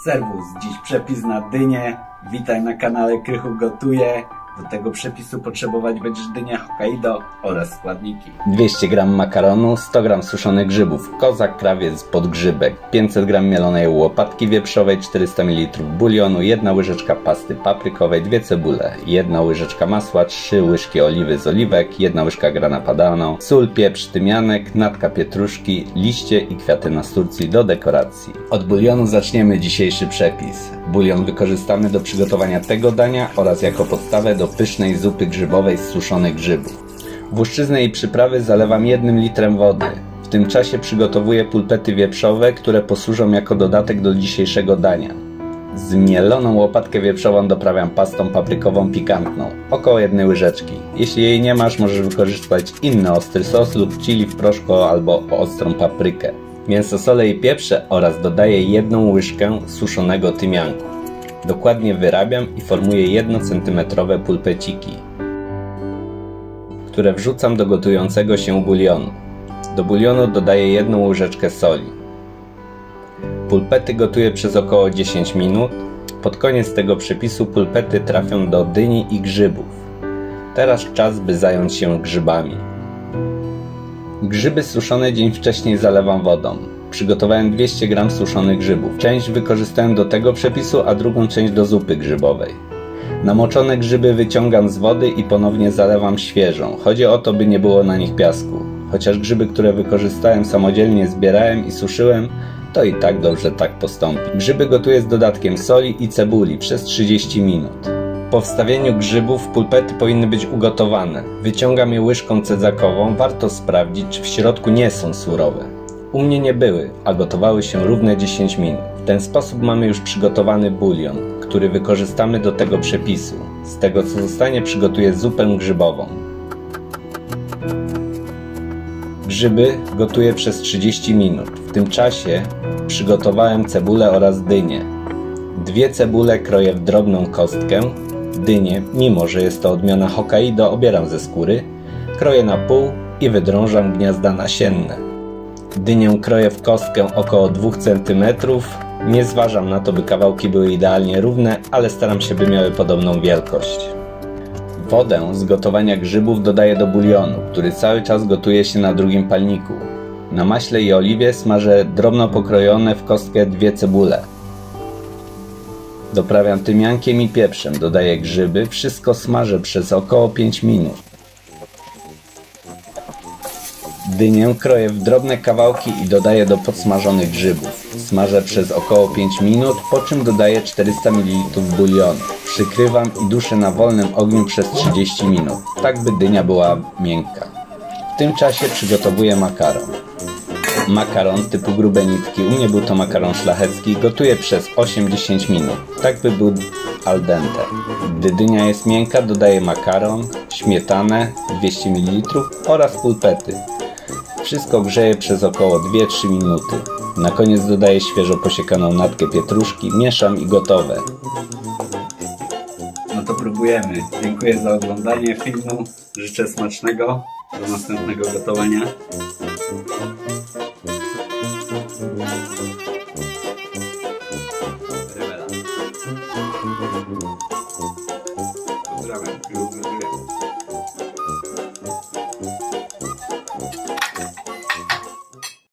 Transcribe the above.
Serwus, dziś przepis na dynię. Witaj na kanale Krychu Gotuje. Do tego przepisu potrzebować będziesz dynię Hokkaido oraz składniki. 200 g makaronu, 100 g suszonych grzybów, kozak, krawiec, podgrzybek, 500 g mielonej łopatki wieprzowej, 400 ml bulionu, 1 łyżeczka pasty paprykowej, 2 cebule, 1 łyżeczka masła, 3 łyżki oliwy z oliwek, 1 łyżka grana padano, sól, pieprz, tymianek, natka pietruszki, liście i kwiaty nasturcji do dekoracji. Od bulionu zaczniemy dzisiejszy przepis. Bulion wykorzystamy do przygotowania tego dania oraz jako podstawę do pysznej zupy grzybowej z suszonych grzybów. Włoszczyznę i przyprawy zalewam 1 litrem wody. W tym czasie przygotowuję pulpety wieprzowe, które posłużą jako dodatek do dzisiejszego dania. Zmieloną łopatkę wieprzową doprawiam pastą paprykową pikantną, około 1 łyżeczki. Jeśli jej nie masz, możesz wykorzystać inny ostry sos lub chili w proszku albo ostrą paprykę. Mięso solę i pieprzę oraz dodaję 1 łyżkę suszonego tymianku. Dokładnie wyrabiam i formuję 1 cm pulpeciki, które wrzucam do gotującego się bulionu. Do bulionu dodaję 1 łyżeczkę soli. Pulpety gotuję przez około 10 minut. Pod koniec tego przepisu pulpety trafią do dyni i grzybów. Teraz czas, by zająć się grzybami. Grzyby suszone dzień wcześniej zalewam wodą. Przygotowałem 200 g suszonych grzybów. Część wykorzystałem do tego przepisu, a drugą część do zupy grzybowej. Namoczone grzyby wyciągam z wody i ponownie zalewam świeżą. Chodzi o to, by nie było na nich piasku. Chociaż grzyby, które wykorzystałem samodzielnie zbierałem i suszyłem, to i tak dobrze tak postąpi. Grzyby gotuję z dodatkiem soli i cebuli przez 30 minut. Po wstawieniu grzybów pulpety powinny być ugotowane. Wyciągam je łyżką cedzakową, warto sprawdzić, czy w środku nie są surowe. U mnie nie były, a gotowały się równe 10 minut. W ten sposób mamy już przygotowany bulion, który wykorzystamy do tego przepisu. Z tego co zostanie, przygotuję zupę grzybową. Grzyby gotuję przez 30 minut. W tym czasie przygotowałem cebulę oraz dynię. 2 cebule kroję w drobną kostkę. Dynię, mimo że jest to odmiana Hokkaido, obieram ze skóry, kroję na pół i wydrążam gniazda nasienne. Dynię kroję w kostkę około 2 cm. Nie zważam na to, by kawałki były idealnie równe, ale staram się, by miały podobną wielkość. Wodę z gotowania grzybów dodaję do bulionu, który cały czas gotuje się na drugim palniku. Na maśle i oliwie smażę drobno pokrojone w kostkę 2 cebule. Doprawiam tymiankiem i pieprzem, dodaję grzyby, wszystko smażę przez około 5 minut. Dynię kroję w drobne kawałki i dodaję do podsmażonych grzybów. Smażę przez około 5 minut, po czym dodaję 400 ml bulionu. Przykrywam i duszę na wolnym ogniu przez 30 minut, tak by dynia była miękka. W tym czasie przygotowuję makaron. Makaron typu grube nitki, u mnie był to makaron szlachecki, gotuję przez 8-10 minut, tak by był al dente. Gdy dynia jest miękka, dodaję makaron, śmietanę 200 ml oraz pulpety. Wszystko grzeję przez około 2-3 minuty. Na koniec dodaję świeżo posiekaną natkę pietruszki, mieszam i gotowe. No to próbujemy. Dziękuję za oglądanie filmu. Życzę smacznego. Do następnego gotowania.